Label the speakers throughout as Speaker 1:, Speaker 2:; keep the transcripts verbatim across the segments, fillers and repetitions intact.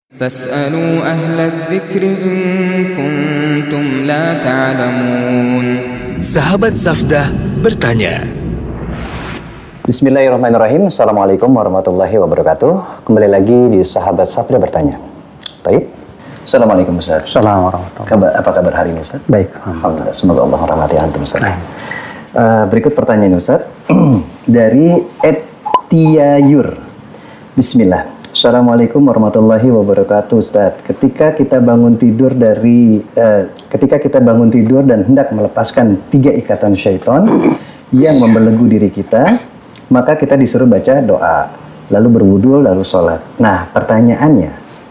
Speaker 1: فاسألوا أهل الذكر إن كنتم لا تعلمون.
Speaker 2: Sahabat Safdah bertanya.
Speaker 3: Bismillahirrahmanirrahim. Assalamualaikum warahmatullahi wabarakatuh. Kembali lagi di Sahabat Safdah bertanya. Baik. Assalamualaikum Ustaz.
Speaker 4: Assalamualaikum warahmatullahi
Speaker 3: Kabar, apa kabar hari ini Ustaz?
Speaker 4: Baik.
Speaker 3: Alhamdulillah. Semoga Allah merahmati antum Ustaz. Uh, berikut pertanyaan Ustaz dari Ed Tiayur. Bismillah. Assalamualaikum warahmatullahi wabarakatuh Ustaz. Ketika kita bangun tidur dari uh, ketika kita bangun tidur dan hendak melepaskan tiga ikatan syaitan yang membelenggu diri kita, maka kita disuruh baca doa, lalu berwudu, lalu sholat. Nah, pertanyaannya,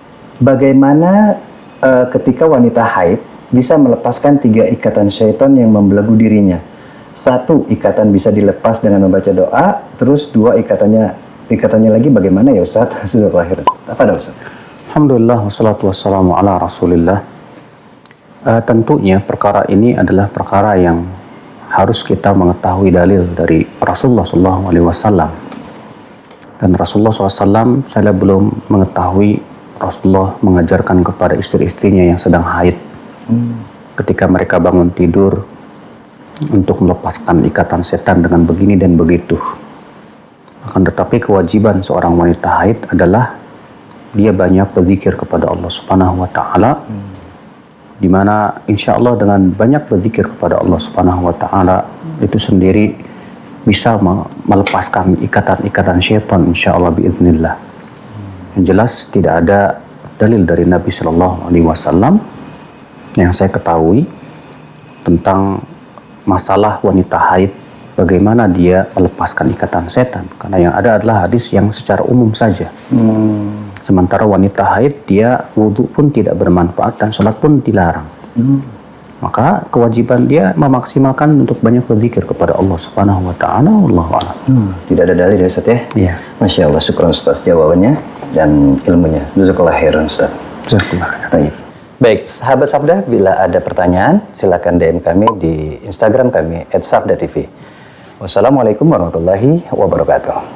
Speaker 3: bagaimana uh, ketika wanita haid bisa melepaskan tiga ikatan syaitan yang membelenggu dirinya? Satu, ikatan bisa dilepas dengan membaca doa, terus dua, ikatannya ikatannya lagi bagaimana ya Ustaz? Sudah lahir. Apa ada Ustaz?
Speaker 4: Alhamdulillah wassalatu wassalamu ala Rasulillah. Uh, tentunya perkara ini adalah perkara yang harus kita mengetahui dalil dari Rasulullah shallallahu alaihi wasallam. Dan Rasulullah shallallahu alaihi wasallam saya belum mengetahui Rasulullah mengajarkan kepada istri-istrinya yang sedang haid hmm. ketika mereka bangun tidur untuk melepaskan ikatan setan dengan begini dan begitu. Akan tetapi kewajiban seorang wanita haid adalah dia banyak berzikir kepada Allah Subhanahu wa taala. Hmm. Di mana insya Allah dengan banyak berzikir kepada Allah Subhanahu wa taala hmm. itu sendiri bisa melepaskan ikatan-ikatan syaitan insya Allah biiznillah. Hmm. Yang jelas tidak ada dalil dari Nabi Shallallahu alaihi wasallam yang saya ketahui tentang masalah wanita haid, bagaimana dia melepaskan ikatan setan. Karena yang ada adalah hadis yang secara umum saja. Hmm. Sementara wanita haid, dia wudhu pun tidak bermanfaat dan sholat pun dilarang. Hmm. Maka kewajiban dia memaksimalkan untuk banyak berzikir kepada Allah Subhanahu wa taala. Wallahu a'lam.
Speaker 3: Hmm. Tidak ada dalil ya Ustaz ya?
Speaker 4: Iya.
Speaker 3: Masya Allah, syukran Ustaz jawabannya dan ilmunya. Jazakallahu khairan Ustaz.
Speaker 4: Jazakallahu khairan.
Speaker 3: Baik, sahabat Safdah, bila ada pertanyaan silakan D M kami di Instagram kami et safdah T V. Wassalamualaikum warahmatullahi wabarakatuh.